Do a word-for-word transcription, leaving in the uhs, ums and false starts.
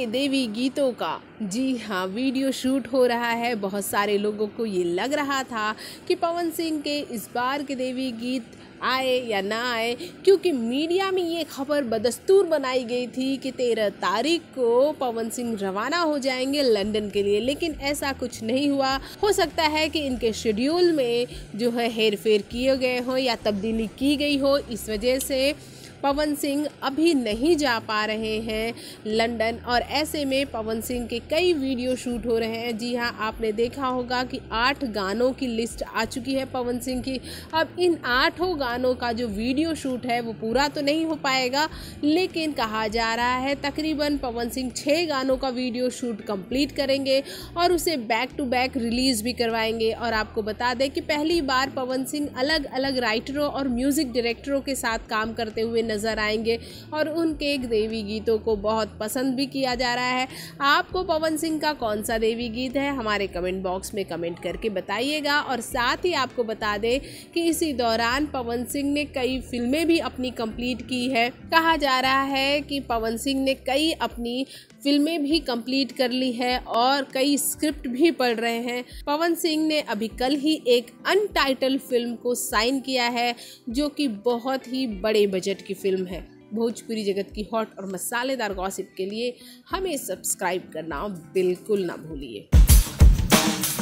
के देवी गीतों का जी हाँ वीडियो शूट हो रहा है। बहुत सारे लोगों को ये लग रहा था कि पवन सिंह के इस बार के देवी गीत आए या ना आए, क्योंकि मीडिया में ये खबर बदस्तूर बनाई गई थी कि तेरह तारीख को पवन सिंह रवाना हो जाएंगे लंदन के लिए, लेकिन ऐसा कुछ नहीं हुआ। हो सकता है कि इनके शेड्यूल में जो है हेर फेर किए गए हों या तब्दीली की गई हो, इस वजह से पवन सिंह अभी नहीं जा पा रहे हैं लंदन। और ऐसे में पवन सिंह के कई वीडियो शूट हो रहे हैं। जी हाँ, आपने देखा होगा कि आठ गानों की लिस्ट आ चुकी है पवन सिंह की। अब इन आठों गानों का जो वीडियो शूट है वो पूरा तो नहीं हो पाएगा, लेकिन कहा जा रहा है तकरीबन पवन सिंह छः गानों का वीडियो शूट कंप्लीट करेंगे और उसे बैक टू बैक रिलीज़ भी करवाएंगे। और आपको बता दें कि पहली बार पवन सिंह अलग अलग राइटरों और म्यूज़िक डायरेक्टरों के साथ काम करते हुए नजर आएंगे और उनके देवी गीतों को बहुत पसंद भी किया जा रहा है। आपको पवन सिंह का कौन सा देवी गीत है हमारे कमेंट बॉक्स में कमेंट करके बताइएगा। और साथ ही आपको बता दें कि इसी दौरान पवन सिंह ने कई फिल्में भी अपनी कंप्लीट की है। कहा जा रहा है कि पवन सिंह ने कई अपनी फिल्में भी कंप्लीट कर ली है और कई स्क्रिप्ट भी पढ़ रहे हैं। पवन सिंह ने अभी कल ही एक अनटाइटल फिल्म को साइन किया है, जो कि बहुत ही बड़े बजट की फिल्म है। भोजपुरी जगत की हॉट और मसालेदार गॉसिप के लिए हमें सब्सक्राइब करना बिल्कुल ना भूलिए।